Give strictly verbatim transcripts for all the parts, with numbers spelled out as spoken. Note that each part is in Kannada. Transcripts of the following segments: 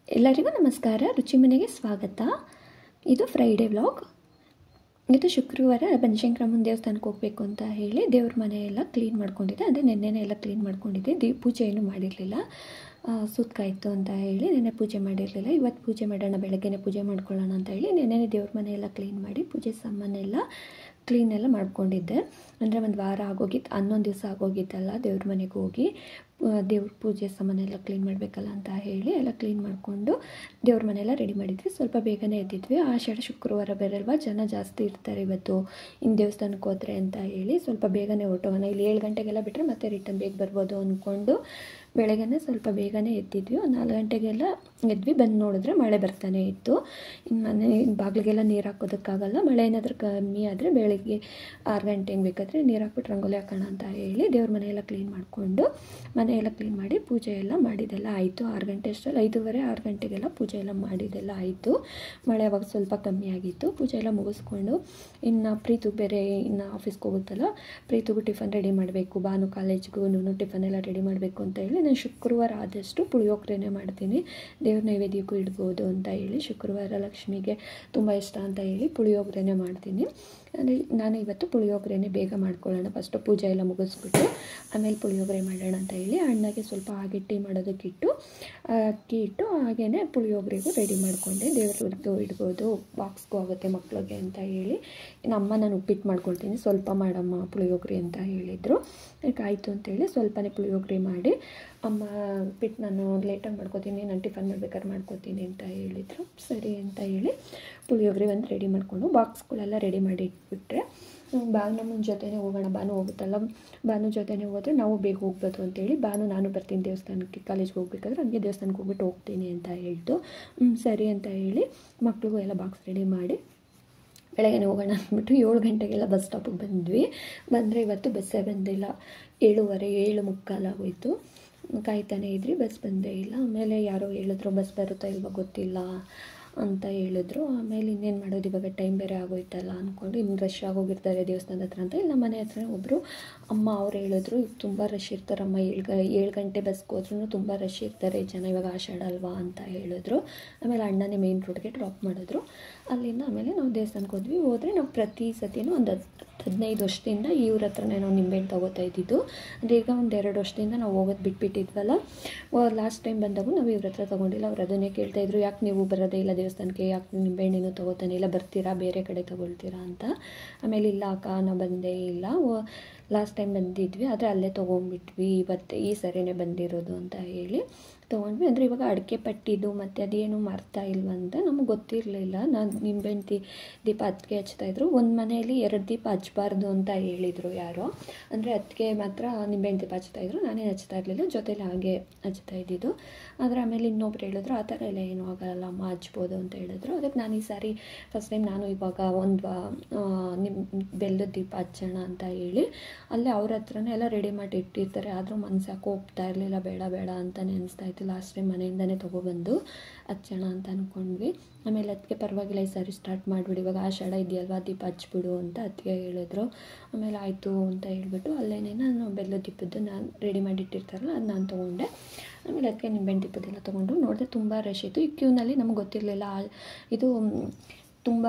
ಎಲ್ಲರಿಗೂ ನಮಸ್ಕಾರ. ರುಚಿ ಮನೆಗೆ ಸ್ವಾಗತ. ಇದು ಫ್ರೈಡೇ ವ್ಲಾಗ್. ಇದು ಶುಕ್ರವಾರ ಬನಶಂಕರಮ್ಮನ ದೇವಸ್ಥಾನಕ್ಕೆ ಹೋಗಬೇಕು ಅಂತ ಹೇಳಿ ದೇವ್ರ ಮನೆ ಎಲ್ಲ ಕ್ಲೀನ್ ಮಾಡ್ಕೊಂಡಿದ್ದೆ. ಅಂದರೆ ನೆನ್ನೆನೇ ಎಲ್ಲ ಕ್ಲೀನ್ ಮಾಡ್ಕೊಂಡಿದ್ದೆ. ದಿ ಪೂಜೆ ಏನೂ ಮಾಡಿರಲಿಲ್ಲ, ಸುತ್ತಾಯಿತು ಅಂತ ಹೇಳಿ ನೆನ್ನೆ ಪೂಜೆ ಮಾಡಿರಲಿಲ್ಲ. ಇವತ್ತು ಪೂಜೆ ಮಾಡೋಣ, ಬೆಳಗ್ಗೆನೇ ಪೂಜೆ ಮಾಡ್ಕೊಳ್ಳೋಣ ಅಂತ ಹೇಳಿ ನೆನ್ನೆನೇ ದೇವ್ರ ಮನೆ ಎಲ್ಲ ಕ್ಲೀನ್ ಮಾಡಿ ಪೂಜೆ ಸಾಮಾನೆಲ್ಲ ಕ್ಲೀನ್ ಎಲ್ಲ ಮಾಡ್ಕೊಂಡಿದ್ದೆ. ಅಂದರೆ ಒಂದು ವಾರ ಆಗೋಗಿತ್ತು, ಹನ್ನೊಂದು ದಿವಸ ಆಗೋಗಿತ್ತಲ್ಲ ದೇವ್ರ ಮನೆಗೆ ಹೋಗಿ ದೇವ್ರ ಪೂಜೆ ಸಾಮಾನೆಲ್ಲ ಕ್ಲೀನ್ ಮಾಡಬೇಕಲ್ಲ ಅಂತ ಹೇಳಿ ಎಲ್ಲ ಕ್ಲೀನ್ ಮಾಡಿಕೊಂಡು ದೇವ್ರ ಮನೆಯೆಲ್ಲ ರೆಡಿ ಮಾಡಿದ್ವಿ. ಸ್ವಲ್ಪ ಬೇಗನೆ ಎದ್ದಿದ್ವಿ. ಆಷಾಢ ಶುಕ್ರವಾರ ಬೇರೆಲ್ವಾ, ಜನ ಜಾಸ್ತಿ ಇರ್ತಾರೆ ಇವತ್ತು ಇನ್ನು ದೇವಸ್ಥಾನಕ್ಕೆ ಹೋದರೆ ಅಂತ ಹೇಳಿ ಸ್ವಲ್ಪ ಬೇಗನೆ ಹೊರಟೋಗೋಣ. ಇಲ್ಲಿ ಏಳು ಗಂಟೆಗೆಲ್ಲ ಬಿಟ್ಟರೆ ಮತ್ತೆ ರಿಟರ್ನ್ ಬೇಗ ಬರ್ಬೋದು ಅಂದ್ಕೊಂಡು ಬೆಳಗ್ಗೆ ಸ್ವಲ್ಪ ಬೇಗನೆ ಎದ್ದಿದ್ವಿ. ಒಂದು ನಾಲ್ಕು ಗಂಟೆಗೆಲ್ಲ ಎದ್ವಿ. ಬಂದು ನೋಡಿದ್ರೆ ಮಳೆ ಬರ್ತಾನೆ ಇತ್ತು. ಇನ್ನು ಮನೆ ಬಾಗಿಲಿಗೆಲ್ಲ ನೀರು ಹಾಕೋದಕ್ಕಾಗಲ್ಲ. ಮಳೆ ಏನಾದರೂ ಕಮ್ಮಿ ಆದರೆ ಬೆಳಗ್ಗೆ ಆರು ಗಂಟೆಗೆ ಬೇಕಾದರೆ ನೀರು ಹಾಕ್ಬಿಟ್ಟು ರಂಗೋಲಿ ಹಾಕೋಣ ಅಂತ ಹೇಳಿ ದೇವ್ರ ಮನೆಯೆಲ್ಲ ಕ್ಲೀನ್ ಮಾಡಿಕೊಂಡು ಮನೆಯೆಲ್ಲ ಕ್ಲೀನ್ ಮಾಡಿ ಪೂಜೆ ಎಲ್ಲ ಮಾಡಿದ್ದೆಲ್ಲ ಆಯಿತು. ಆರು ಗಂಟೆ ಅಷ್ಟರಲ್ಲಿ ಐದೂವರೆ ಆರು ಗಂಟೆಗೆಲ್ಲ ಪೂಜೆ ಎಲ್ಲ ಮಾಡಿದ್ದೆಲ್ಲ ಆಯಿತು. ಮಳೆ ಅವಾಗ ಸ್ವಲ್ಪ ಕಮ್ಮಿ ಆಗಿತ್ತು. ಪೂಜೆ ಎಲ್ಲ ಮುಗಿಸ್ಕೊಂಡು ಇನ್ನು ಪ್ರೀತಿಗೆ ಬೇರೆ ಇನ್ನು ಆಫೀಸ್ಗೆ ಹೋಗುತ್ತಲ್ಲ, ಪ್ರೀತಿಗೂ ಟಿಫನ್ ರೆಡಿ ಮಾಡಬೇಕು, ಭಾನು ಕಾಲೇಜ್ಗೂ ಟಿಫನ್ ಎಲ್ಲ ರೆಡಿ ಮಾಡಬೇಕು ಅಂತ ಹೇಳಿ ನಾನು ಶುಕ್ರವಾರ ಆದಷ್ಟು ಪುಳಿಯೋಗರೆನೇ ಮಾಡ್ತೀನಿ. ದೇವ್ರ ನೈವೇದ್ಯಕ್ಕೂ ಇಡ್ಬೋದು ಅಂತ ಹೇಳಿ ಶುಕ್ರವಾರ ಲಕ್ಷ್ಮಿಗೆ ತುಂಬ ಇಷ್ಟ ಅಂತ ಹೇಳಿ ಪುಳಿಯೋಗರೆನೇ ಮಾಡ್ತೀನಿ. ಅಂದರೆ ನಾನು ಇವತ್ತು ಪುಳಿಯೋಗರೆನೇ ಬೇಗ ಮಾಡ್ಕೊಳ್ಳೋಣ, ಫಸ್ಟು ಪೂಜೆ ಎಲ್ಲ ಮುಗಿಸ್ಬಿಟ್ಟು ಆಮೇಲೆ ಪುಳಿಯೋಗರೆ ಮಾಡೋಣ ಅಂತ ಹೇಳಿ ಅಣ್ಣಗೆ ಸ್ವಲ್ಪ ಆಗಿಟ್ಟು ಮಾಡೋದಕ್ಕಿಟ್ಟು ಅಕ್ಕಿ ಇಟ್ಟು ಹಾಗೆಯೇ ಪುಳಿಯೋಗರೆಗೂ ರೆಡಿ ಮಾಡಿಕೊಂಡೆ. ದೇವ್ರಿಗೂ ಇಡ್ಬೋದು, ಬಾಕ್ಸ್ಗೂ ಆಗುತ್ತೆ ಮಕ್ಕಳಿಗೆ ಅಂತ ಹೇಳಿ. ನಮ್ಮ ನಾನು ಉಪ್ಪಿಟ್ಟು ಮಾಡ್ಕೊಳ್ತೀನಿ, ಸ್ವಲ್ಪ ಮಾಡಮ್ಮ ಪುಳಿಯೋಗರೆ ಅಂತ ಹೇಳಿದರು. ಆಯಿತು ಅಂತೇಳಿ ಸ್ವಲ್ಪನೇ ಪುಳಿಯೋಗರೆ ಮಾಡಿ, ಅಮ್ಮ ಉಪ್ಪಿಟ್ಟು ನಾನು ಲೇಟಾಗಿ ಮಾಡ್ಕೋತೀನಿ, ನಾನು ಟಿಫನ್ ಮಾಡ್ಬೇಕಾದ್ರೆ ಮಾಡ್ಕೋತೀನಿ ಅಂತ ಹೇಳಿದರು. ಸರಿ ಅಂತ ಹೇಳಿ ಪುಳಿಯೋಗರೆ ಒಂದು ರೆಡಿ ಮಾಡಿಕೊಂಡು ಬಾಕ್ಸ್ಗಳೆಲ್ಲ ರೆಡಿ ಮಾಡಿ ಇಟ್ಬಿಟ್ರೆ ಭಾನುಮ್ಮನ ಜೊತೆನೇ ಹೋಗೋಣ, ಭಾನು ಹೋಗುತ್ತಲ್ಲ, ಭಾನು ಜೊತೆನೇ ಹೋದರೆ ನಾವು ಬೇಗ ಹೋಗ್ಬೋದು ಅಂತೇಳಿ ಭಾನು ನಾನು ಬರ್ತೀನಿ ದೇವಸ್ಥಾನಕ್ಕೆ, ಕಾಲೇಜ್ಗೆ ಹೋಗ್ಬೇಕಾದ್ರೆ ಹಂಗೆ ದೇವಸ್ಥಾನಕ್ಕೆ ಹೋಗ್ಬಿಟ್ಟು ಹೋಗ್ತೀನಿ ಅಂತ ಹೇಳ್ತು. ಸರಿ ಅಂತ ಹೇಳಿ ಮಕ್ಳಿಗೂ ಎಲ್ಲ ಬಾಕ್ಸ್ ರೆಡಿ ಮಾಡಿ ಬೆಳಗ್ಗೆ ಹೋಗೋಣ ಅಂದ್ಬಿಟ್ಟು ಏಳು ಗಂಟೆಗೆಲ್ಲ ಬಸ್ ಸ್ಟಾಪಿಗೆ ಬಂದ್ವಿ. ಬಂದರೆ ಇವತ್ತು ಬಸ್ಸೇ ಬಂದಿಲ್ಲ. ಏಳುವರೆ ಏಳು ಮುಕ್ಕಾಲಾಗೋಯಿತು. ಕಾಯ್ತಾನೆ ಇದ್ರಿ, ಬಸ್ ಬಂದೇ ಇಲ್ಲ. ಆಮೇಲೆ ಯಾರೋ ಹೇಳಿದ್ರು ಬಸ್ ಬರುತ್ತಾ ಇಲ್ವೋ ಗೊತ್ತಿಲ್ಲ ಅಂತ ಹೇಳಿದ್ರು. ಆಮೇಲೆ ಇನ್ನೇನು ಮಾಡೋದು, ಇವಾಗ ಟೈಮ್ ಬೇರೆ ಆಗೋಯ್ತಲ್ಲ ಅಂದ್ಕೊಂಡು ಇನ್ನು ರಶ್ ಆಗೋಗಿರ್ತಾರೆ ದೇವಸ್ಥಾನದ ಹತ್ರ ಅಂತ ಇಲ್ಲ ಮನೆ ಹತ್ರ ಒಬ್ಬರು ಅಮ್ಮ ಅವ್ರು ಹೇಳಿದ್ರು, ಈಗ ತುಂಬ ರಶ್ ಇರ್ತಾರಮ್ಮ, ಏಳು ಗ ಏಳು ಗಂಟೆ ಬಸ್ಗೆ ಹೋದ್ರೂ ತುಂಬ ರಶ್ ಇರ್ತಾರೆ ಜನ, ಇವಾಗ ಆಷಾಢ ಅಲ್ವಾ ಅಂತ ಹೇಳಿದ್ರು. ಆಮೇಲೆ ಅಣ್ಣನೇ ಮೇನ್ ರೋಡ್ಗೆ ಡ್ರಾಪ್ ಮಾಡಿದ್ರು. ಅಲ್ಲಿಂದ ಆಮೇಲೆ ನಾವು ದೇವಸ್ಥಾನಕ್ಕೆ ಹೋದ್ವಿ. ಹೋದರೆ ನಾವು ಪ್ರತಿ ಸತಿನೂ ಒಂದು ಹತ್ತು ಹದಿನೈದು ವರ್ಷದಿಂದ ಇವ್ರ ಹತ್ರನೇ ನಾವು ನಿಂಬೆಹಣ್ಣು ತೊಗೋತಾ ಇದ್ದಿದ್ದು. ಅಂದರೆ ಈಗ ಒಂದು ಎರಡು ವರ್ಷದಿಂದ ನಾವು ಹೋಗೋದು ಬಿಟ್ಬಿಟ್ಟಿದ್ವಲ್ಲ. ಲಾಸ್ಟ್ ಟೈಮ್ ಬಂದಾಗೂ ನಾವು ಇವ್ರ ಹತ್ರ ತೊಗೊಂಡಿಲ್ಲ. ಅವ್ರು ಅದನ್ನೇ ಕೇಳ್ತಾಯಿದ್ರು, ಯಾಕೆ ನೀವು ಬರೋದೇ ಇಲ್ಲ ದೇವಸ್ಥಾನಕ್ಕೆ, ಯಾಕೆ ನಿಂಬೆಹಣ್ಣು ತೊಗೋತಾನೆ ಇಲ್ಲ, ಬರ್ತೀರಾ ಬೇರೆ ಕಡೆ ತೊಗೊಳ್ತೀರಾ ಅಂತ. ಆಮೇಲೆ ಇಲ್ಲ ಅಕ್ಕ ನಾವು ಬಂದೇ ಇಲ್ಲ, ಲಾಸ್ಟ್ ಟೈಮ್ ಬಂದಿದ್ವಿ ಆದರೆ ಅಲ್ಲೇ ತೊಗೊಂಡ್ಬಿಟ್ವಿ, ಇವತ್ತು ಈ ಸರಿನೇ ಬಂದಿರೋದು ಅಂತ ಹೇಳಿ ತೊಗೊಂಡ್ವಿ. ಅಂದರೆ ಇವಾಗ ಅಡಿಕೆ ಪಟ್ಟಿದ್ದು ಮತ್ತು ಅದೇನು ಮಾರ್ತಾ ಇಲ್ವಂತ ನಮಗೆ ಗೊತ್ತಿರಲಿಲ್ಲ. ನಾನು ನಿಂಬೆಹಣ್ಣು ದಿ ದೀಪ ಹತ್ತಿಗೆ ಹಚ್ತಾಯಿದ್ರು. ಒಂದು ಮನೆಯಲ್ಲಿ ಎರಡು ದೀಪ ಹಚ್ಬಾರ್ದು ಅಂತ ಹೇಳಿದರು ಯಾರೋ, ಅಂದರೆ ಅದಕ್ಕೆ ಮಾತ್ರ ನಿಂಬೆಹಣ್ಣು ದೀಪ ಹಚ್ತಾಯಿದ್ರು, ನಾನೇ ಹಚ್ತಾ ಇರಲಿಲ್ಲ, ಜೊತೇಲಿ ಹಾಗೆ ಹಚ್ತಾ ಇದ್ದಿದ್ದು. ಆದರೆ ಆಮೇಲೆ ಇನ್ನೊಬ್ರು ಹೇಳಿದ್ರು ಆ ಥರ ಎಲ್ಲ ಏನೂ ಆಗಲ್ಲ ಅಮ್ಮ, ಹಚ್ಬೋದು ಅಂತ ಹೇಳಿದ್ರು. ಅದಕ್ಕೆ ನಾನು ಈ ಸಾರಿ ಫಸ್ಟ್ ಟೈಮ್ ನಾನು ಇವಾಗ ಒಂದು ನಿಮ್ಮ ಬೆಲ್ಲದ ದೀಪ ಹಚ್ಚೋಣ ಅಂತ ಹೇಳಿ ಅಲ್ಲೇ ಅವ್ರ ಹತ್ರನೇ ಎಲ್ಲ ರೆಡಿ ಮಾಡಿ ಇಟ್ಟಿರ್ತಾರೆ. ಆದರೂ ಮನ್ಸಾಕು ಹೋಗ್ತಾ ಇರಲಿಲ್ಲ, ಬೇಡ ಬೇಡ ಅಂತಲೇ ಅನಿಸ್ತಾ ಇತ್ತು. ಲಾಸ್ಟ್ ಟೈಮ್ ಮನೆಯಿಂದನೇ ತೊಗೊಬಂದು ಹಚ್ಚೋಣ ಅಂತ ಅಂದ್ಕೊಂಡ್ವಿ. ಆಮೇಲೆ ಅದಕ್ಕೆ ಪರವಾಗಿಲ್ಲ ಈ ಸಾರಿ ಸ್ಟಾರ್ಟ್ ಮಾಡಿಬಿಡಿ, ಇವಾಗ ಆಷಾಢ ಇದೆಯಲ್ವಾ ದೀಪ ಹಚ್ಬಿಡು ಅಂತ ಅದಕ್ಕೆ ಹೇಳಿದ್ರು. ಆಮೇಲೆ ಆಯಿತು ಅಂತ ಹೇಳ್ಬಿಟ್ಟು ಅಲ್ಲೇನೇ ನಾನು ಬೆಲ್ಲದ ದೀಪದ್ದು ನಾನು ರೆಡಿ ಮಾಡಿ ಇಟ್ಟಿರ್ತಾರಲ್ಲ ಅದು ನಾನು ತೊಗೊಂಡೆ. ಆಮೇಲೆ ಅದಕ್ಕೆ ನಿಂಬೆಹಣ್ಣು ದೀಪದ್ದೆಲ್ಲ ತೊಗೊಂಡು ನೋಡಿದ್ರೆ ತುಂಬ ರಶ್ ಇತ್ತು. ಈ ಕ್ಯೂನಲ್ಲಿ ನಮಗೆ ಗೊತ್ತಿರಲಿಲ್ಲ, ಇದು ತುಂಬ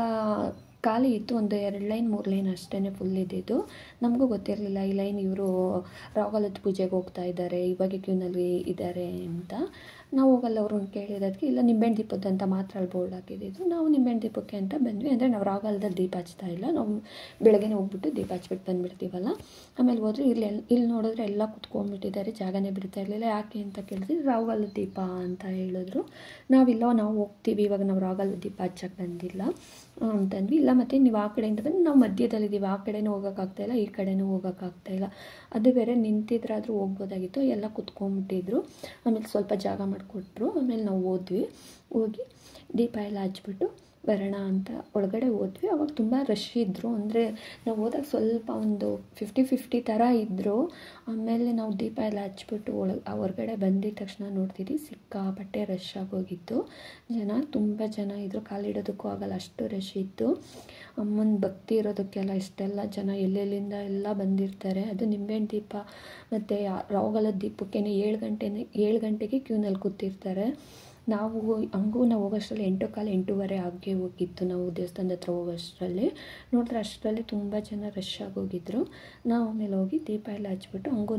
ಖಾಲಿ ಇತ್ತು. ಒಂದು ಎರಡು ಲೈನ್ ಮೂರು ಲೈನ್ ಅಷ್ಟೇ ಫುಲ್ ಇದ್ದಿದ್ದು. ನಮಗೂ ಗೊತ್ತಿರಲಿಲ್ಲ ಈ ಲೈನ್ ಇವರು ರಾಹುಲದ ಪೂಜೆಗೆ ಹೋಗ್ತಾ ಇದ್ದಾರೆ, ಇವಾಗ ಕ್ಯೂನಲ್ಲಿ ಇದ್ದಾರೆ ಅಂತ. ನಾವು ಹೋಗಲ್ಲ ಅವ್ರನ್ನ ಕೇಳಿರೋದಕ್ಕೆ ಇಲ್ಲ ನಿಂಬೆಹಣ್ಣು ದೀಪದ್ದು ಅಂತ ಮಾತ್ರ ಅಲ್ಲಿ ಬೋರ್ಡ್ ಹಾಕಿದ್ದು. ನಾವು ನಿಂಬೆಹಣ್ಣು ದೀಪಕ್ಕೆ ಅಂತ ಬಂದ್ವಿ. ಅಂದರೆ ನಾವು ರಾಗಲ್ದಲ್ಲಿ ದೀಪ ಹಚ್ತಾ ಇಲ್ಲ, ನಾವು ಬೆಳಗ್ಗೆ ಹೋಗ್ಬಿಟ್ಟು ದೀಪ ಹಚ್ಬಿಟ್ಟು ಬಂದುಬಿಡ್ತೀವಲ್ಲ. ಆಮೇಲೆ ಹೋದರೆ ಇಲ್ಲಿ ಇಲ್ಲಿ ನೋಡಿದ್ರೆ ಎಲ್ಲ ಕುತ್ಕೊಂಡ್ಬಿಟ್ಟಿದ್ದಾರೆ, ಜಾಗನೇ ಬಿಡ್ತಾ ಇರಲಿಲ್ಲ. ಯಾಕೆ ಅಂತ ಕೇಳಿದ್ರೆ ರಾಗಲ್ದ ದೀಪ ಅಂತ ಹೇಳಿದ್ರು. ನಾವಿಲ್ಲ ನಾವು ಹೋಗ್ತೀವಿ, ಇವಾಗ ನಾವು ರಾಗಲ್ದ ದೀಪ ಹಚ್ಚಕ್ಕೆ ಬಂದಿಲ್ಲ ಅಂತಂದ್ವಿ. ಇಲ್ಲ ಮತ್ತು ನೀವು ಆ ಕಡೆಯಿಂದ ಬಂದು ನಾವು ಮಧ್ಯದಲ್ಲಿದ್ದೀವಿ, ಆ ಕಡೆನೂ ಹೋಗೋಕ್ಕಾಗ್ತಾಯಿಲ್ಲ ಈ ಕಡೆನೂ ಹೋಗೋಕ್ಕಾಗ್ತಾಯಿಲ್ಲ, ಅದು ಬೇರೆ ನಿಂತಿದ್ರಾದರೂ ಹೋಗ್ಬೋದಾಗಿತ್ತು, ಎಲ್ಲ ಕುತ್ಕೊಂಡ್ಬಿಟ್ಟಿದ್ರು. ಆಮೇಲೆ ಸ್ವಲ್ಪ ಜಾಗ ಮಾಡಿಕೊಟ್ರು. ಆಮೇಲೆ ನಾವು ಹೋದ್ವಿ, ಹೋಗಿ ದೀಪ ಎಲ್ಲ ಹಚ್ಬಿಟ್ಟು ಬರೋಣ ಅಂತ ಒಳಗಡೆ ಹೋದ್ವಿ. ಅವಾಗ ತುಂಬ ರಶ್ ಇದ್ದರು. ಅಂದರೆ ನಾವು ಹೋದಾಗ ಸ್ವಲ್ಪ ಒಂದು ಫಿಫ್ಟಿ ಫಿಫ್ಟಿ ಥರ ಇದ್ದರು. ಆಮೇಲೆ ನಾವು ದೀಪ ಎಲ್ಲ ಹಚ್ಬಿಟ್ಟು ಒಳಗೆ ಹೊರಗಡೆ ಬಂದಿದ್ದ ತಕ್ಷಣ ನೋಡ್ತಿದ್ವಿ ಸಿಕ್ಕಾಪಟ್ಟೆ ರಶ್ ಆಗೋಗಿತ್ತು. ಜನ ತುಂಬ ಜನ ಇದ್ದರು, ಕಾಲಿಡೋದಕ್ಕೂ ಆಗಲ್ಲ ಅಷ್ಟು ರಶ್ ಇತ್ತು. ಅಮ್ಮನ ಭಕ್ತಿ ಇರೋದಕ್ಕೆಲ್ಲ ಇಷ್ಟೆಲ್ಲ ಜನ ಎಲ್ಲೆಲ್ಲಿಂದ ಎಲ್ಲ ಬಂದಿರ್ತಾರೆ. ಅದು ನಿಂಬೆಹಣ್ಣು ದೀಪ ಮತ್ತು ರಾಹುಲದ ದೀಪಕ್ಕೇ ಏಳು ಗಂಟೆನೇ ಏಳು ಗಂಟೆಗೆ ಕ್ಯೂನಲ್ಲಿ ಕೂತಿರ್ತಾರೆ. ನಾವು ಹಂಗೂ ನಾವು ಹೋಗೋಷ್ಟರಲ್ಲಿ ಎಂಟು ಕಾಲು ಎಂಟೂವರೆ ಆಗೇ ಹೋಗಿತ್ತು. ನಾವು ದೇವಸ್ಥಾನದ ಹತ್ರ ಹೋಗೋಷ್ಟರಲ್ಲಿ ನೋಡಿದ್ರೆ ಅಷ್ಟರಲ್ಲಿ ತುಂಬ ಜನ ರಶ್ ಆಗೋಗಿದ್ರು. ನಾವು ಆಮೇಲೆ ಹೋಗಿ ದೀಪ ಎಲ್ಲ ಹಚ್ಬಿಟ್ಟು ಹಂಗೂ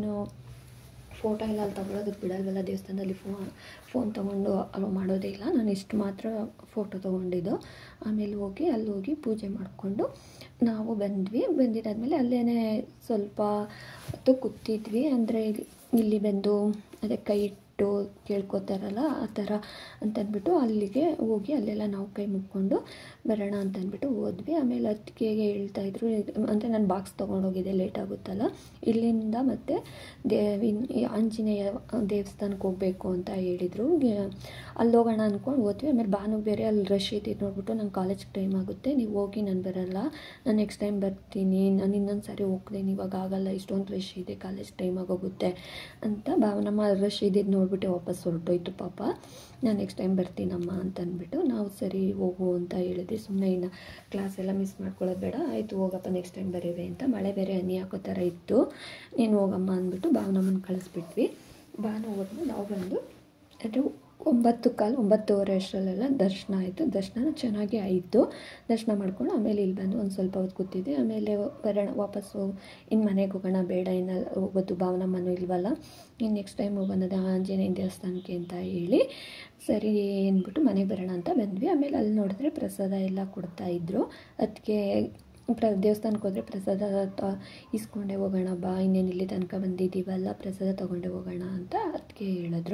ಫೋಟೋ ಎಲ್ಲ ಅಲ್ಲಿ ತೊಗೊಳೋದಕ್ಕೆ ಬಿಡಲ್ವಲ್ಲ ದೇವಸ್ಥಾನದಲ್ಲಿ, ಫೋ ಫೋನ್ ತೊಗೊಂಡು ಅಲೋ ಮಾಡೋದೇ ಇಲ್ಲ. ನಾನು ಇಷ್ಟು ಮಾತ್ರ ಫೋಟೋ ತೊಗೊಂಡಿದ್ದು. ಆಮೇಲೆ ಹೋಗಿ ಅಲ್ಲಿ ಹೋಗಿ ಪೂಜೆ ಮಾಡಿಕೊಂಡು ನಾವು ಬಂದ್ವಿ. ಬಂದಿದ್ದಾದಮೇಲೆ ಅಲ್ಲೇ ಸ್ವಲ್ಪ ಹೊತ್ತು ಕೂತಿದ್ವಿ. ಅಂದರೆ ಇಲ್ಲಿ ಬಂದು ಅದೇ ಕೈ ಇಟ್ಟು ಕೇಳ್ಕೊತಾರಲ್ಲ ಆ ಥರ ಅಂತಂದ್ಬಿಟ್ಟು ಅಲ್ಲಿಗೆ ಹೋಗಿ ಅಲ್ಲೆಲ್ಲ ನಾವು ಕೈ ಮುಕ್ಕೊಂಡು ಬರೋಣ ಅಂತಂದ್ಬಿಟ್ಟು ಹೋದ್ವಿ. ಆಮೇಲೆ ಅದಕ್ಕೆ ಹೇಳ್ತಾಯಿದ್ರು, ಅಂದರೆ ನಾನು ಬಾಕ್ಸ್ ತೊಗೊಂಡೋಗಿದ್ದೆ, ಲೇಟ್ ಆಗುತ್ತಲ್ಲ ಇಲ್ಲಿಂದ ಮತ್ತು ದೇವಿ ಆಂಜನೇಯ ದೇವಸ್ಥಾನಕ್ಕೆ ಹೋಗಬೇಕು ಅಂತ ಹೇಳಿದರು. ಅಲ್ಲಿ ಹೋಗೋಣ ಅಂದ್ಕೊಂಡು ಹೋದ್ವಿ. ಆಮೇಲೆ ಭಾನು ಬೇರೆ ಅಲ್ಲಿ ರಶ್ ಇದ್ದಿದ್ದು ನೋಡ್ಬಿಟ್ಟು ನಂಗೆ ಕಾಲೇಜ್ಗೆ ಟೈಮ್ ಆಗುತ್ತೆ, ನೀವು ಹೋಗಿ ನಾನು ಬರೋಲ್ಲ, ನಾನು ನೆಕ್ಸ್ಟ್ ಟೈಮ್ ಬರ್ತೀನಿ, ನಾನು ಇನ್ನೊಂದು ಸಾರಿ ಹೋಗ್ತೀನಿ, ಇವಾಗ ಆಗಲ್ಲ, ಇಷ್ಟೊಂದು ರಶ್ ಇದೆ, ಕಾಲೇಜ್ ಟೈಮ್ ಆಗೋಗುತ್ತೆ ಅಂತ ಭಾವನಮ್ಮ ರಶ್ ಇದ್ದಿದ್ದು ನೋಡ್ಬಿಟ್ಟು ವಾಪಸ್ ಹೊರಟೋಯ್ತು ಪಾಪ. ನಾನು ನೆಕ್ಸ್ಟ್ ಟೈಮ್ ಬರ್ತೀನಮ್ಮ ಅಂತಂದ್ಬಿಟ್ಟು ನಾವು ಸರಿ ಹೋಗು ಅಂತ ಹೇಳಿದ್ವಿ. ಸುಮ್ಮನೆ ಇನ್ನು ಕ್ಲಾಸ್ ಎಲ್ಲ ಮಿಸ್ ಮಾಡ್ಕೊಳ್ಳೋದು ಬೇಡ, ಆಯಿತು ಹೋಗಪ್ಪ ನೆಕ್ಸ್ಟ್ ಟೈಮ್ ಬರೀವೆ ಅಂತ. ಮಳೆ ಬೇರೆ ಹನಿ ಹಾಕೋ ಥರ ಇತ್ತು. ನೀನು ಹೋಗಮ್ಮ ಅಂದ್ಬಿಟ್ಟು ಭಾವನಮ್ಮನ ಕಳಿಸ್ಬಿಟ್ವಿ. ಭಾನು ಹೋದ್ಮೇಲೆ ನಾವು ಬಂದು ಅದು ಒಂಬತ್ತು ಕಾಲು ಒಂಬತ್ತುವರೆ ಅಷ್ಟರಲ್ಲೆಲ್ಲ ದರ್ಶನ ಆಯಿತು. ದರ್ಶನ ಚೆನ್ನಾಗಿ ಆಯಿತು. ದರ್ಶನ ಮಾಡ್ಕೊಂಡು ಆಮೇಲೆ ಇಲ್ಲಿ ಬಂದು ಒಂದು ಸ್ವಲ್ಪ ಹೊತ್ತು ಕೂತಿದ್ದೆ. ಆಮೇಲೆ ಬರೋಣ ವಾಪಸ್ಸು ಇನ್ನು ಮನೆಗೆ ಹೋಗೋಣ, ಬೇಡ ಇನ್ನು ಹೋಗೋದು, ಭಾವನಮ್ಮನೂ ಇಲ್ವಲ್ಲ, ಇನ್ನು ನೆಕ್ಸ್ಟ್ ಟೈಮ್ ಹೋಗೋಣದ ಆಂಜನೇಯ ದೇವಸ್ಥಾನಕ್ಕೆ ಅಂತ ಹೇಳಿ ಸರಿ ಅಂದ್ಬಿಟ್ಟು ಮನೆಗೆ ಬರೋಣ ಅಂತ ಬಂದ್ವಿ. ಆಮೇಲೆ ಅಲ್ಲಿ ನೋಡಿದ್ರೆ ಪ್ರಸಾದ ಎಲ್ಲ ಕೊಡ್ತಾಯಿದ್ರು. ಅದಕ್ಕೆ ಪ್ರ ದೇವಸ್ಥಾನಕ್ಕೆ ಹೋದರೆ ಪ್ರಸಾದ ಇಸ್ಕೊಂಡೆ ಹೋಗೋಣ ಬಾ, ಇನ್ನೇನು ಇಲ್ಲಿ ತನಕ ಬಂದಿದ್ದೀವಲ್ಲ, ಪ್ರಸಾದ ತೊಗೊಂಡೆ ಹೋಗೋಣ ಅಂತ ಅದಕ್ಕೆ ಹೇಳಿದ್ರು.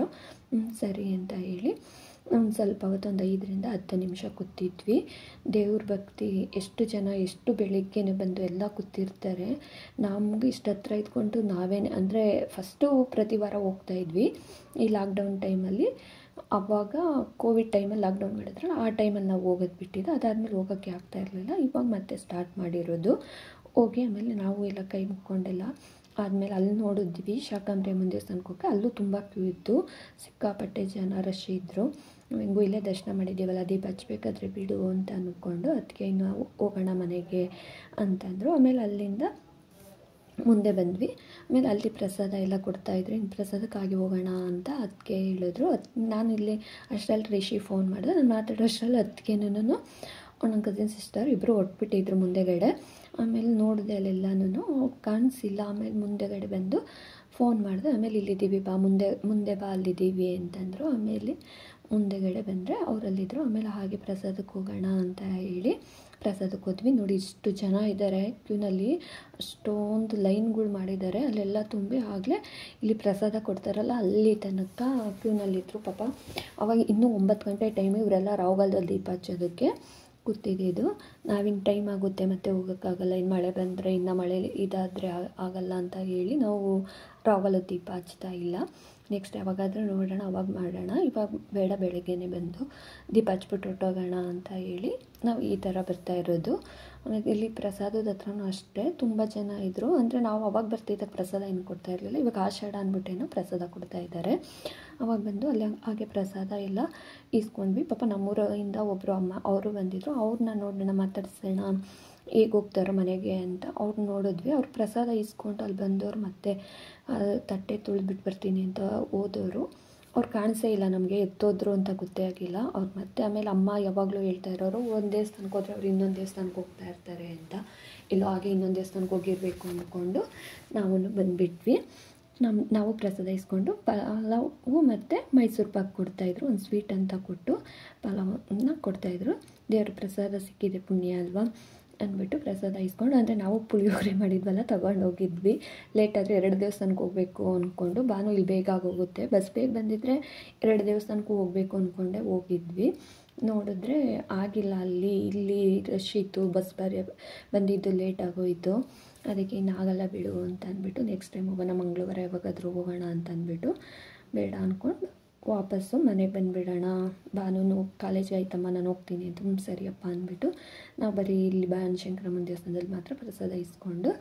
ಸರಿ ಅಂತ ಹೇಳಿ ಒಂದು ಸ್ವಲ್ಪ ಹೊತ್ತು ಒಂದು ಐದರಿಂದ ಹತ್ತು ನಿಮಿಷ ಕೂತಿದ್ವಿ. ದೇವ್ರ ಭಕ್ತಿ ಎಷ್ಟು ಜನ ಎಷ್ಟು ಬೆಳಿಗ್ಗೆನೇ ಬಂದು ಎಲ್ಲ ಕೂತಿರ್ತಾರೆ. ನಮ್ಗೆ ಇಷ್ಟು ಹತ್ರ ಇದ್ಕೊಂಡು ನಾವೇ ಅಂದರೆ ಫಸ್ಟು ಪ್ರತಿ ವಾರ ಹೋಗ್ತಾಯಿದ್ವಿ. ಈ ಲಾಕ್ಡೌನ್ ಟೈಮಲ್ಲಿ, ಆವಾಗ ಕೋವಿಡ್ ಟೈಮಲ್ಲಿ ಲಾಕ್ಡೌನ್ ಮಾಡಿದ್ರಲ್ಲ ಆ ಟೈಮಲ್ಲಿ ನಾವು ಹೋಗೋದು ಬಿಟ್ಟಿದ್ದು. ಅದಾದಮೇಲೆ ಹೋಗೋಕ್ಕೆ ಆಗ್ತಾ ಇರಲಿಲ್ಲ. ಇವಾಗ ಮತ್ತೆ ಸ್ಟಾರ್ಟ್ ಮಾಡಿರೋದು. ಹೋಗಿ ಆಮೇಲೆ ನಾವು ಎಲ್ಲ ಕೈ ಮುಕ್ಕೊಂಡೆಲ್ಲ ಆದಮೇಲೆ ಅಲ್ಲಿ ನೋಡಿದ್ವಿ ಶಾಕಂಬ್ರಿಯಮ್ಮನ ದೇವಸ್ಥಾನಕ್ಕೆ ಹೋಗಿ, ಅಲ್ಲೂ ತುಂಬ ಕ್ಯೂ ಇತ್ತು, ಸಿಕ್ಕಾಪಟ್ಟೆ ಜನ ರಶ್ ಇದ್ದರು. ಹೆಂಗೂ ಇಲ್ಲೇ ದರ್ಶನ ಮಾಡಿದ್ದೀವಲ್ಲ, ದೀಪ ಹಚ್ಬೇಕಾದ್ರೆ ಬಿಡು ಅಂತ ಅಂದ್ಕೊಂಡು ಅದಕ್ಕೆ ಇನ್ನು ಹೋಗೋಣ ಮನೆಗೆ ಅಂತಂದರು. ಆಮೇಲೆ ಅಲ್ಲಿಂದ ಮುಂದೆ ಬಂದ್ವಿ. ಆಮೇಲೆ ಅಲ್ಲಿ ಪ್ರಸಾದ ಎಲ್ಲ ಕೊಡ್ತಾಯಿದ್ರು. ಇನ್ನು ಪ್ರಸಾದಕ್ಕಾಗಿ ಹೋಗೋಣ ಅಂತ ಅದಕ್ಕೆ ಹೇಳಿದ್ರು. ಅದು ನಾನು ಇಲ್ಲಿ ಅಷ್ಟರಲ್ಲಿ ರಿಷಿ ಫೋನ್ ಮಾಡಿದೆ. ನಾನು ಮಾತಾಡೋ ಅಷ್ಟರಲ್ಲಿ ಅದಕ್ಕೇನೂ ನನ್ನ ಕಸಿನ್ ಸಿಸ್ಟರ್ ಇಬ್ಬರು ಹೊಟ್ಬಿಟ್ಟಿದ್ರು ಮುಂದೆಗಡೆ. ಆಮೇಲೆ ನೋಡಿದೆ ಅಲ್ಲೆಲ್ಲನೂ ಕಾಣಿಸಿಲ್ಲ. ಆಮೇಲೆ ಮುಂದೆಗಡೆ ಬಂದು ಫೋನ್ ಮಾಡಿದೆ. ಆಮೇಲೆ ಇಲ್ಲಿದ್ದೀವಿ ಬಾ, ಮುಂದೆ ಮುಂದೆ ಬಾ ಅಲ್ಲಿದ್ದೀವಿ ಅಂತಂದರು. ಆಮೇಲೆ ಮುಂದೆಗಡೆ ಬಂದರೆ ಅವರಲ್ಲಿದ್ದರು. ಆಮೇಲೆ ಹಾಗೆ ಪ್ರಸಾದಕ್ಕೆ ಹೋಗೋಣ ಅಂತ ಹೇಳಿ ಪ್ರಸಾದಕ್ಕೆ ಹೋದ್ವಿ. ನೋಡಿ ಇಷ್ಟು ಜನ ಇದ್ದಾರೆ ಕ್ಯೂನಲ್ಲಿ, ಅಷ್ಟೊಂದು ಲೈನ್ಗಳು ಮಾಡಿದ್ದಾರೆ. ಅಲ್ಲೆಲ್ಲ ತುಂಬಿ ಆಗಲೇ ಇಲ್ಲಿ ಪ್ರಸಾದ ಕೊಡ್ತಾರಲ್ಲ ಅಲ್ಲಿ ತನಕ ಕ್ಯೂನಲ್ಲಿದ್ದರು ಪಾಪ. ಅವಾಗ ಇನ್ನೂ ಒಂಬತ್ತು ಗಂಟೆ ಟೈಮು, ಇವರೆಲ್ಲ ರಾವ್ಗಾಲದಲ್ಲಿ ದೀಪ ಹಚ್ಚೋದಕ್ಕೆ ಕೂತಿದ್ದು. ನಾವಿನ್ನು ಟೈಮ್ ಆಗುತ್ತೆ ಮತ್ತೆ ಹೋಗೋಕ್ಕಾಗಲ್ಲ, ಇನ್ನು ಮಳೆ ಬಂದರೆ ಇನ್ನು ಮಳೆ ಇದಾದರೆ ಆಗಲ್ಲ ಅಂತ ಹೇಳಿ ನಾವು ರಾವ್ಗಾಲದ ದೀಪ ಹಚ್ತಾ ಇಲ್ಲ. ನೆಕ್ಸ್ಟ್ ಯಾವಾಗಾದರೂ ನೋಡೋಣ, ಅವಾಗ ಮಾಡೋಣ, ಇವಾಗ ಬೇಡ ಬೆಳಗ್ಗೆನೇ ಬಂದು ದೀಪ ಹಚ್ಬಿಟ್ಟು ಹೊಟ್ಟೋಗೋಣ ಅಂತ ಹೇಳಿ ನಾವು ಈ ಥರ ಬರ್ತಾ ಇರೋದು. ಆಮೇಲೆ ಇಲ್ಲಿ ಪ್ರಸಾದದ ಹತ್ರನೂ ಅಷ್ಟೇ ತುಂಬ ಜನ ಇದ್ದರು. ಅಂದರೆ ನಾವು ಅವಾಗ ಬರ್ತಿದ್ದಾಗ ಪ್ರಸಾದ ಏನು ಕೊಡ್ತಾ ಇರಲಿಲ್ಲ, ಇವಾಗ ಆಷಾಢ ಅಂದ್ಬಿಟ್ಟೇನೋ ಪ್ರಸಾದ ಕೊಡ್ತಾ ಇದ್ದಾರೆ. ಅವಾಗ ಬಂದು ಅಲ್ಲಿ ಹಾಗೆ ಪ್ರಸಾದ ಎಲ್ಲ ಇಸ್ಕೊಂಡ್ವಿ. ಪಾಪ ನಮ್ಮೂರಿಂದ ಒಬ್ಬರು ಅಮ್ಮ ಅವರು ಬಂದಿದ್ದರು. ಅವ್ರನ್ನ ನೋಡೋಣ ಮಾತಾಡ್ಸೋಣ ಹೇಗೆ ಹೋಗ್ತಾರೋ ಮನೆಗೆ ಅಂತ ಅವ್ರು ನೋಡಿದ್ವಿ. ಅವ್ರು ಪ್ರಸಾದ ಇಸ್ಕೊಂಡು ಅಲ್ಲಿ ಬಂದವರು ಮತ್ತೆ ತಟ್ಟೆ ತುಳಿದ್ಬಿಟ್ಟು ಬರ್ತೀನಿ ಅಂತ ಹೋದವರು. ಅವ್ರು ಕಾಣಿಸೇ ಇಲ್ಲ ನಮಗೆ, ಎತ್ತೋದ್ರು ಅಂತ ಗೊತ್ತೇ ಆಗಿಲ್ಲ ಅವ್ರು. ಮತ್ತೆ ಆಮೇಲೆ ಅಮ್ಮ ಯಾವಾಗಲೂ ಹೇಳ್ತಾ ಇರೋರು, ಒಂದು ದೇವಸ್ಥಾನಕ್ಕೆ ಹೋದರೆ ಅವ್ರು ಇನ್ನೊಂದು ದೇವಸ್ಥಾನಕ್ಕೆ ಹೋಗ್ತಾ ಇರ್ತಾರೆ ಅಂತ. ಇಲ್ಲೋ ಹಾಗೆ ಇನ್ನೊಂದು ದೇವಸ್ಥಾನಕ್ಕೆ ಹೋಗಿರಬೇಕು ಅಂದ್ಕೊಂಡು ನಾವು ಬಂದುಬಿಟ್ವಿ. ನಮ್ಮ ನಾವು ಪ್ರಸಾದ ಇಸ್ಕೊಂಡು ಪಲಾವು ಮತ್ತು ಮೈಸೂರು ಪಾಕ್ ಕೊಡ್ತಾಯಿದ್ರು. ಒಂದು ಸ್ವೀಟ್ ಅಂತ ಕೊಟ್ಟು ಪಲಾವನ್ನ ಕೊಡ್ತಾಯಿದ್ರು. ದೇವ್ರ ಪ್ರಸಾದ ಸಿಕ್ಕಿದೆ ಪುಣ್ಯ ಅಲ್ವಾ ಅಂದ್ಬಿಟ್ಟು ಪ್ರಸಾದ ಇಸ್ಕೊಂಡು, ಅಂದರೆ ನಾವು ಪುಳಿಯೋಗರೆ ಮಾಡಿದ್ವಲ್ಲ ತೊಗೊಂಡು ಹೋಗಿದ್ವಿ. ಲೇಟಾದರೆ ಎರಡು ದೇವಸ್ಥಾನಕ್ಕೆ ಹೋಗಬೇಕು ಅಂದ್ಕೊಂಡು, ಭಾನು ಇಲ್ಲಿ ಬೇಗ ಆಗೋಗುತ್ತೆ, ಬಸ್ ಬೇಗ ಬಂದಿದ್ದರೆ ಎರಡು ದೇವಸ್ಥಾನಕ್ಕೂ ಹೋಗಬೇಕು ಅಂದ್ಕೊಂಡೆ ಹೋಗಿದ್ವಿ. ನೋಡಿದ್ರೆ ಆಗಿಲ್ಲ, ಅಲ್ಲಿ ಇಲ್ಲಿ ರಶ್ ಇತ್ತು, ಬಸ್ ಬರೀ ಬಂದಿದ್ದು ಲೇಟ್ ಆಗೋಯಿತು. ಅದಕ್ಕೆ ಇನ್ನು ಆಗಲ್ಲ ಬಿಡು ಅಂತ ಅಂದ್ಬಿಟ್ಟು ನೆಕ್ಸ್ಟ್ ಟೈಮ್ ಹೋಗೋಣ, ಮಂಗಳವಾರ ಯಾವಾಗಾದರೂ ಹೋಗೋಣ ಅಂತ ಅಂದ್ಬಿಟ್ಟು ಬೇಡ ಅಂದ್ಕೊಂಡು ವಾಪಸ್ಸು ಮನೆಗೆ ಬಂದುಬಿಡೋಣ. ಭಾನು ಕಾಲೇಜ್ಗೆ ಆಯ್ತಮ್ಮ ನಾನು ಹೋಗ್ತೀನಿ ಅಂತ, ಹ್ಞೂ ಸರಿಯಪ್ಪ ಅಂದ್ಬಿಟ್ಟು ನಾವು ಬರೀ ಇಲ್ಲಿ ಬನಶಂಕರಮ್ಮನ ದೇವಸ್ಥಾನದಲ್ಲಿ ಮಾತ್ರ ಪ್ರಸಾದ ಇಸ್ಕೊಂಡು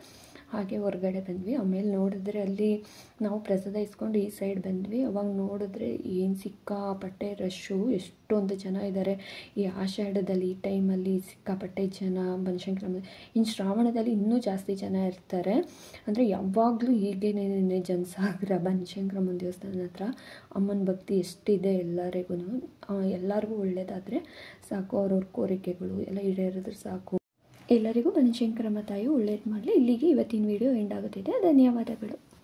ಹಾಗೆ ಹೊರಗಡೆ ಬಂದ್ವಿ. ಆಮೇಲೆ ನೋಡಿದ್ರೆ ಅಲ್ಲಿ ನಾವು ಪ್ರಸಾದ ಇಸ್ಕೊಂಡು ಈ ಸೈಡ್ ಬಂದ್ವಿ. ಅವಾಗ ನೋಡಿದ್ರೆ ಏನು ಸಿಕ್ಕಾಪಟ್ಟೆ ರಶ್ಶು, ಎಷ್ಟೊಂದು ಜನ ಇದ್ದಾರೆ. ಈ ಆಷಾಢದಲ್ಲಿ ಈ ಟೈಮಲ್ಲಿ ಸಿಕ್ಕಾಪಟ್ಟೆ ಜನ ಬನಶಂಕರಿ. ಇನ್ನು ಶ್ರಾವಣದಲ್ಲಿ ಇನ್ನೂ ಜಾಸ್ತಿ ಜನ ಇರ್ತಾರೆ. ಅಂದರೆ ಯಾವಾಗಲೂ ಹೀಗೇನೇ ಜನಸಾಗರ ಬನಶಂಕರಮ್ಮನ ದೇವಸ್ಥಾನದ ಹತ್ರ. ಅಮ್ಮನ ಭಕ್ತಿ ಎಷ್ಟಿದೆ ಎಲ್ಲರಿಗೂ. ಎಲ್ಲರಿಗೂ ಒಳ್ಳೆಯದಾದರೆ ಸಾಕು, ಅವ್ರವ್ರ ಕೋರಿಕೆಗಳು ಎಲ್ಲ ಈಡೇರಿದ್ರೆ ಸಾಕು. ಎಲ್ಲರಿಗೂ ಬನಶಂಕರಮ್ಮ ತಾಯಿ ಒಳ್ಳೇದು ಮಾಡಲಿ. ಇಲ್ಲಿಗೆ ಇವತ್ತಿನ ವಿಡಿಯೋ ಎಂಡ್ ಆಗುತ್ತಿದೆ. ಧನ್ಯವಾದಗಳು.